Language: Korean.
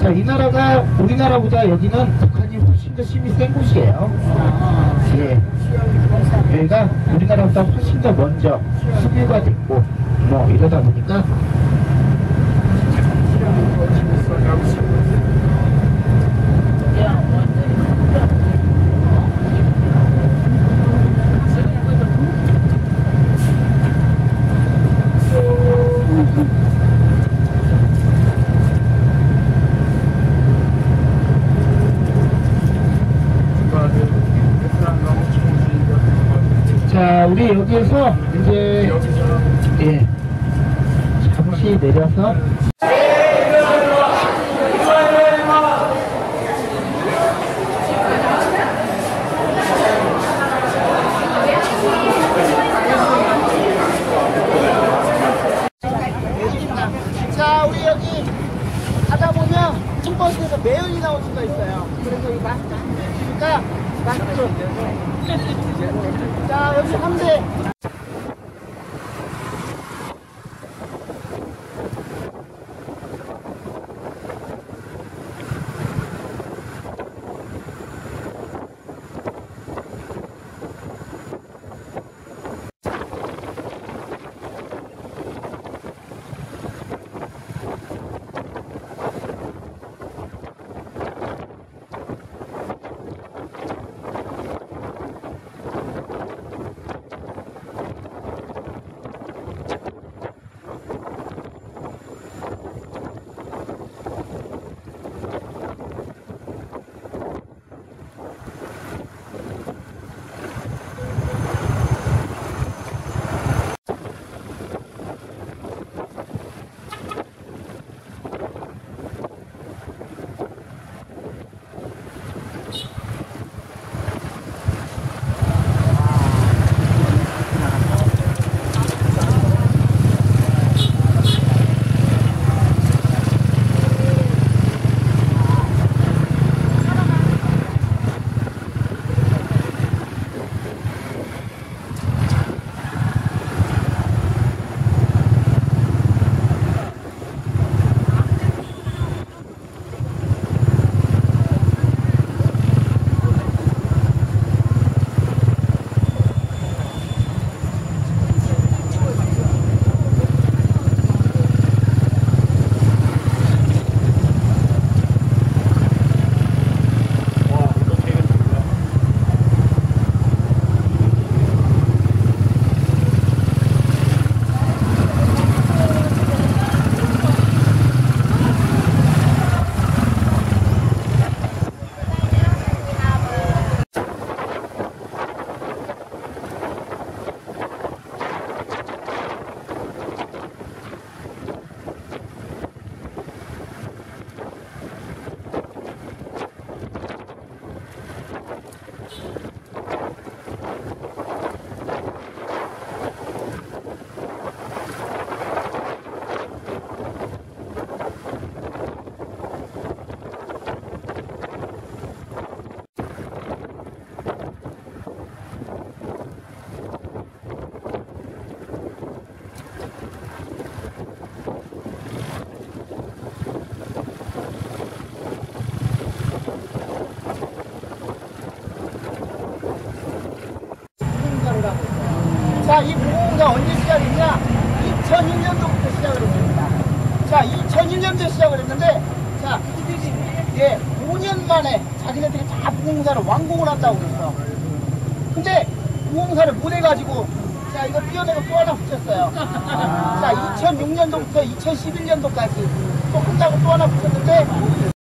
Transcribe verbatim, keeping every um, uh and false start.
자, 이 나라가 우리나라보다 여기는 북한이 훨씬 더 힘이 센 곳이에요. 예. 여기가 우리나라보다 훨씬 더 먼저 수교가 됐고 뭐 이러다 보니까 자, 우리 여기에서 이제 예, 잠시 내려서 자, 우리 여기 가다 보면 첫 번째에서 매연이 나올 수가 있어요. 그래서 이 마스크 안 되니까 마스크로. 자, 여기 한 대. 자, 이 무공가 언제 시작했냐? 이천일 년도부터 시작을 했습니다. 자, 이천일 년도에 시작을 했는데, 자, 예, 오 년 만에 자기네들이 다 무공사를 완공을 한다고 그랬어. 근데 무공사를 못 해가지고, 자, 이거 띄어내고 또 하나 붙였어요. 자, 이천육 년도부터 이천십일 년도까지 또 한다고 또 하나 붙였는데,